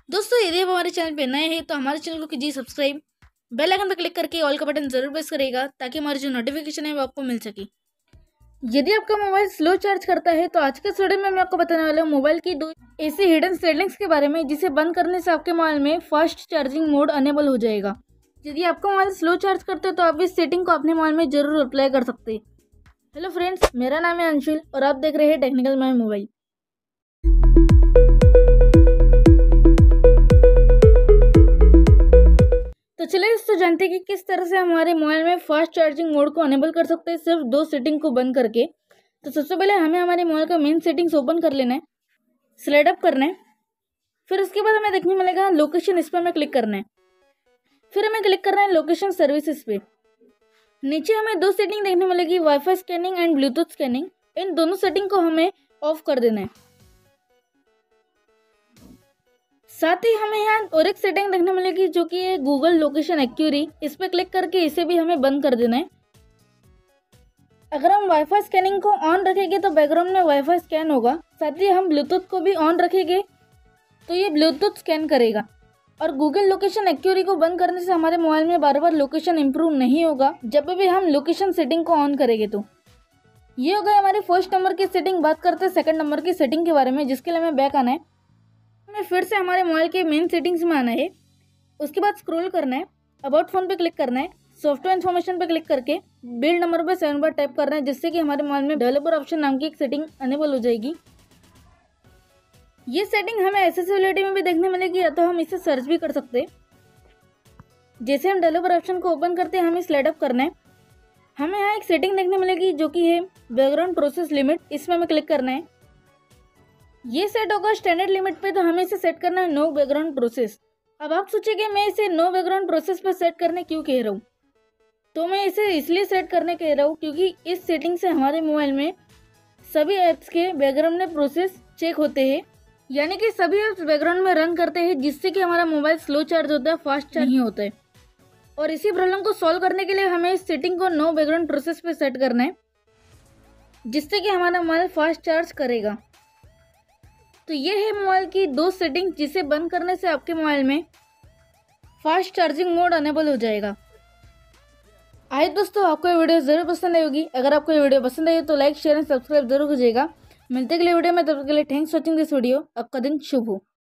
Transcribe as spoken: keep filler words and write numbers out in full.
दोस्तों यदि आप हमारे चैनल पे नए हैं तो हमारे चैनल को कीजिए सब्सक्राइब, बेल आइकन पर क्लिक करके ऑल का बटन जरूर प्रेस करेगा ताकि हमारी जो नोटिफिकेशन है वो आपको मिल सके। यदि आपका मोबाइल स्लो चार्ज करता है तो आज के इस वीडियो में मैं आपको बताने वाला हूँ मोबाइल की दो ऐसी हिडन सेटिंग्स के बारे में जिसे बंद करने से आपके मोबाइल में फास्ट चार्जिंग मोड अनेबल हो जाएगा। यदि आपका मोबाइल स्लो चार्ज करता है तो आप इस सेटिंग को अपने मोबाइल में जरूर अप्लाई कर सकते हैं। हेलो फ्रेंड्स, मेरा नाम है अंशुल और आप देख रहे हैं टेक्निकल माय मोबाइल। तो चलिए दोस्तों जानते हैं कि किस तरह से हमारे मोबाइल में फास्ट चार्जिंग मोड को अनेबल कर सकते हैं सिर्फ दो सेटिंग को बंद करके। तो सबसे पहले हमें हमारे मोबाइल का मेन सेटिंग्स ओपन कर लेना है, स्लाइड अप करना है, फिर उसके बाद हमें देखने मिलेगा लोकेशन, इस पर हमें क्लिक करना है, फिर हमें क्लिक करना है लोकेशन सर्विसेज पे। नीचे हमें दो सेटिंग देखने मिलेगी, WiFi scanning and Bluetooth scanning. इन दोनों सेटिंग को हमें ऑफ कर देना है। साथ ही हमें यहाँ और एक सेटिंग देखने मिलेगी जो कि है गूगल लोकेशन एक्यूरी। इस पे क्लिक करके इसे भी हमें बंद कर देना है। अगर हम वाईफाई स्कैनिंग को ऑन रखेंगे तो बैकग्राउंड में वाईफाई स्कैन होगा। साथ ही हम ब्लूटूथ को भी ऑन रखेंगे तो ये ब्लूटूथ स्कैन करेगा। और गूगल लोकेशन एक्यूरी को बंद करने से हमारे मोबाइल में बार बार लोकेशन इंप्रूव नहीं होगा जब भी हम लोकेशन सेटिंग को ऑन करेंगे। तो ये हो गया हमारे फर्स्ट नंबर की सेटिंग। बात करते हैं सेकंड नंबर की सेटिंग के बारे में, जिसके लिए हमें बैक आना है। हमें फिर से हमारे मोबाइल के मेन सेटिंग्स में आना है। उसके बाद स्क्रॉल करना है, अबाउट फोन पे क्लिक करना है, सॉफ्टवेयर इन्फॉर्मेशन पे क्लिक करके बिल्ड नंबर पे सेवन बार टाइप करना है, जिससे कि हमारे मोबाइल में डेवलपर ऑप्शन नाम की एक सेटिंग अनेबल हो जाएगी। ये सेटिंग हमें एक्सेसिबिलिटी में भी देखने मिलेगी या तो हम इसे सर्च भी कर सकते हैं। जैसे हम डेवलपर ऑप्शन को ओपन करते हैं हमें स्लाइड अप करना है। हमें यहाँ एक सेटिंग देखने मिलेगी जो कि है बैकग्राउंड प्रोसेस लिमिट। इसमें हमें क्लिक करना है। ये सेट होगा स्टैंडर्ड लिमिट पे, तो हमें इसे सेट करना है नो बैकग्राउंड प्रोसेस। अब आप सोचेंगे मैं इसे नो बैकग्राउंड प्रोसेस पे सेट करने क्यों कह रहा हूँ, तो मैं इसे इसलिए सेट करने कह रहा हूँ क्योंकि इस सेटिंग से हमारे मोबाइल में सभी ऐप्स के बैकग्राउंड में प्रोसेस चेक होते हैं, यानी कि सभी ऐप्स बैकग्राउंड में रन करते हैं, जिससे कि हमारा मोबाइल स्लो चार्ज होता है, फास्ट चार्ज नहीं होता है। और इसी प्रॉब्लम को सॉल्व करने के लिए हमें इस सेटिंग को नो बैकग्राउंड प्रोसेस पे सेट करना है, जिससे कि हमारा मोबाइल फास्ट चार्ज करेगा। तो ये है मोबाइल की दो सेटिंग जिसे बंद करने से आपके मोबाइल में फास्ट चार्जिंग मोड अनेबल हो जाएगा। आइए दोस्तों, आपको ये वीडियो जरूर पसंद आई होगी। अगर आपको ये वीडियो पसंद आई तो लाइक शेयर एंड सब्सक्राइब जरूर कीजिएगा। मिलते अगले वीडियो में, तब तक के लिए thanks for watching this video. आपका दिन शुभ हो।